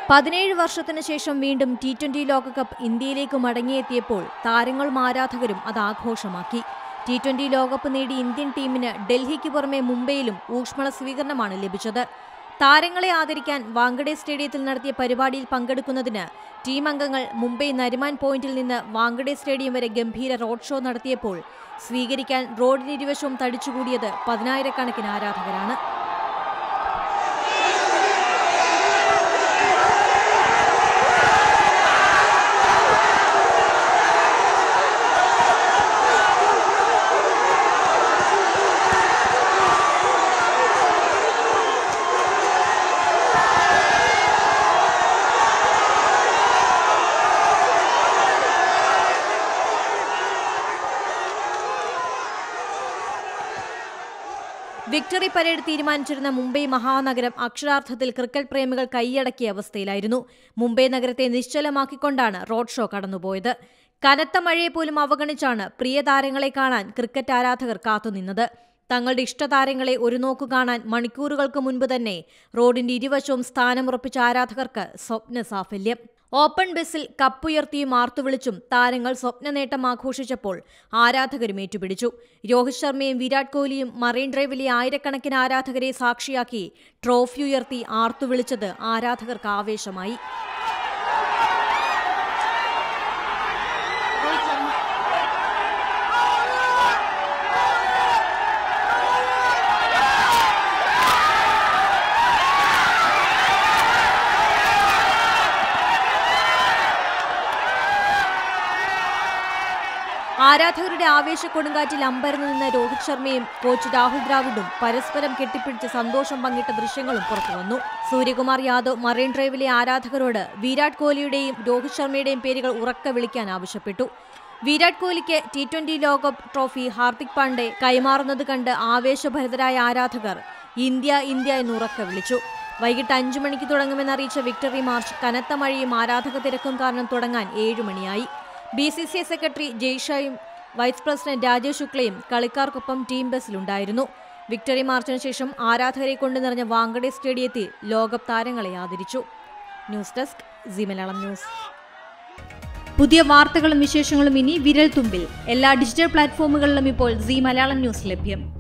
17 വർഷത്തിന് ശേഷം വീണ്ടും T20 ലോകകപ്പ് ഇന്ത്യയിലേക്ക് മടങ്ങിയെത്തിയപ്പോൾ താരങ്ങളും ആരാധകരും അത് ആഘോഷമാക്കി. T20 ലോകകപ്പ് നേടി ഇന്ത്യൻ ടീമിന് ഡൽഹിക്ക് പുറമെ മുംബൈയിലും ഊഷ്മള സ്വീകരണമാണ് ലഭിച്ചത്. താരങ്ങളെ ആദരിക്കാൻ വാങ്കഡെ സ്റ്റേഡിയത്തിൽ നടത്തിയ പരിപാടിയിൽ പങ്കെടുക്കുന്നതിന് ടീം അംഗങ്ങൾ മുംബൈ നരിമാൻ പോയിന്റിൽ നിന്ന് വാങ്കഡെ സ്റ്റേഡിയം വരെ ഗംഭീര റോഡ് ഷോ നടത്തിയപ്പോൾ സ്വീകരിക്കാൻ റോഡിനിരുവശവും തടിച്ചുകൂടിയത് 10,000-കണക്കിന് ആരാധകരാണ്. വിക്ടറി പരേഡ് തീരുമാനിച്ചിരുന്ന മുംബൈ മഹാനഗരം അക്ഷരാർത്ഥത്തിൽ ക്രിക്കറ്റ് പ്രേമികൾ കൈയടക്കിയ അവസ്ഥയിലായിരുന്നു. മുംബൈ നഗരത്തെ നിശ്ചലമാക്കിക്കൊണ്ടാണ് റോഡ് ഷോ കടന്നുപോയത്. കനത്ത മഴയെ പോലും അവഗണിച്ചാണ് പ്രിയ താരങ്ങളെ കാണാൻ ക്രിക്കറ്റ് ആരാധകർ കാത്തുനിന്നത്. തങ്ങളുടെ ഇഷ്ടതാരങ്ങളെ ഒരു നോക്കു കാണാൻ മണിക്കൂറുകൾക്ക് മുൻപ് തന്നെ റോഡിന്റെ ഇരുവശവും സ്ഥാനമുറപ്പിച്ച ആരാധകർക്ക് സ്വപ്ന സാഫല്യം. ഓപ്പൺ ബസ്സിൽ കപ്പുയർത്തിയും ആർത്തുവിളിച്ചും താരങ്ങൾ സ്വപ്ന നേട്ടം ആഘോഷിച്ചപ്പോൾ ആരാധകരും ഏറ്റുപിടിച്ചു. രോഹിത് ശർമ്മയും വിരാട് കോഹ്ലിയും മറൈൻ ഡ്രൈവിലെ ആയിരക്കണക്കിന് ആരാധകരെ സാക്ഷിയാക്കി ട്രോഫി ഉയർത്തി ആർത്തുവിളിച്ചത് ആരാധകർക്ക് ആവേശമായി. ആരാധകരുടെ ആവേശ കൊടുങ്കാറ്റിൽ അമ്പരന്ന് നിന്ന രോഹിത് ശർമ്മയും കോച്ച് രാഹുൽ ദ്രാവിഡും പരസ്പരം കെട്ടിപ്പിടിച്ച് സന്തോഷം പങ്കിട്ട ദൃശ്യങ്ങളും പുറത്തുവന്നു. സൂര്യകുമാർ യാദവ് മറൈൻ ഡ്രൈവിലെ ആരാധകരോട് വിരാട് കോഹ്ലിയുടെയും രോഹിത് ശർമ്മയുടെയും പേരുകൾ ഉറക്കെ വിളിക്കാൻ ആവശ്യപ്പെട്ടു. വിരാട് കോഹ്ലിക്ക് T20 ലോകകപ്പ് ട്രോഫി ഹാർദിക് പാണ്ഡെ കൈമാറുന്നത് കണ്ട് ആവേശഭരിതരായ ആരാധകർ ഇന്ത്യ ഇന്ത്യ എന്ന് ഉറക്കെ വിളിച്ചു. വൈകിട്ട് 5 മണിക്ക് തുടങ്ങുമെന്നറിയിച്ച വിക്ടറി മാർച്ച് കനത്ത മഴയും ആരാധക തിരക്കും കാരണം തുടങ്ങാൻ 7 മണിയായി. BCCI സെക്രട്ടറി ജയ്ഷായും വൈസ് പ്രസിഡന്റ് രാജേഷ് ശുക്ലയും കളിക്കാർക്കൊപ്പം ടീം ബസ്സിലുണ്ടായിരുന്നു. വിക്ടറി മാർച്ചിന് ശേഷം ആരാധകരെ കൊണ്ട് നിറഞ്ഞ വാങ്കഡെ സ്റ്റേഡിയത്തിൽ ലോകകപ്പ് താരങ്ങളെ ആദരിച്ചു. News desk Zee Malayalam news. പുതിയ വാർത്തകളും വിശേഷങ്ങളും ഇനി വിരൽ തുമ്പിൽ. എല്ലാ ഡിജിറ്റൽ പ്ലാറ്റ്ഫോമുകളിലും ഇപ്പോൾ സീ മലയാളം ന്യൂസ് ലഭ്യം.